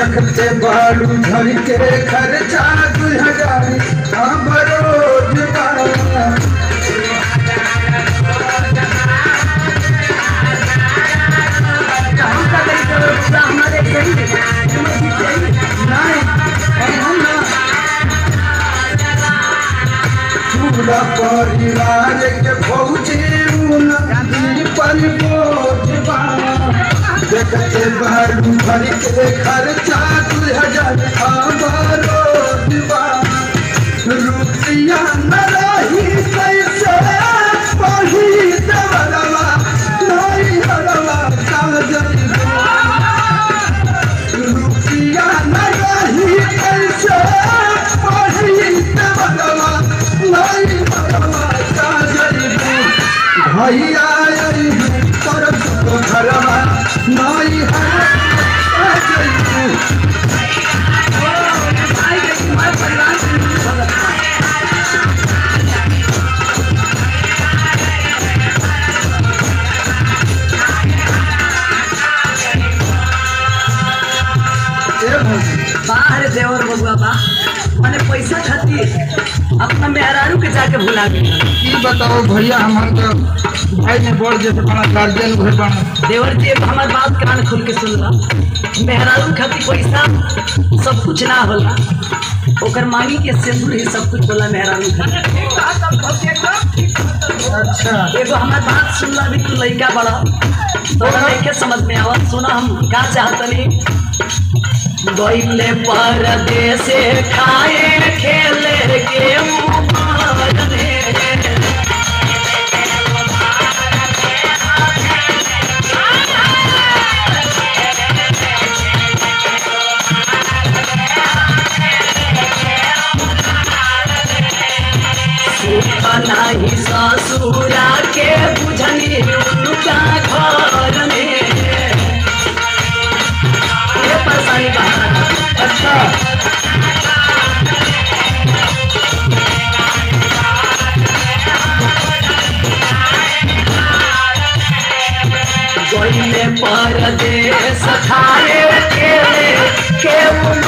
देखते बालू घर के खर्चा 2000 रोज पूरा परिवार के भौजी पर बोझ देखते बालू घर के खर्चा 2000 रोज रुपया न रही कैसे पढ़ी देवरवा नहीं हरवा काजरी रुपया न रही कैसे पढ़ी देवरवा नहीं हरवा काजरी भैया कर घरवा नहीं हरवा काजरी बाहर देवर बबुआ बा मैंने पैसा खातिर अपना मेहरारू के जाके भुला गई। बताओ भैया हमारे तो भाई ने बोल जैसे बड़ा गार्जियन घर बना देवर जी हमारे बात कान खोल के सुन ला। मेहरारू खातिर पैसा सब कुछ ना होला, ओकर मांगी के सिंदूर ही सब कुछ होला मेहरारू खातिर। अच्छा एगो हमारे बात सुन ला, भी तू लड़का बड़ा तो लड़के समझ में आवा। सुना हम का चाहतनी गईले परदेस खाए खेले के नहीं ससुरा के बुझनी उनका घर में ये परेशानी बाहर। अच्छा गईले परदेस खाए खेले के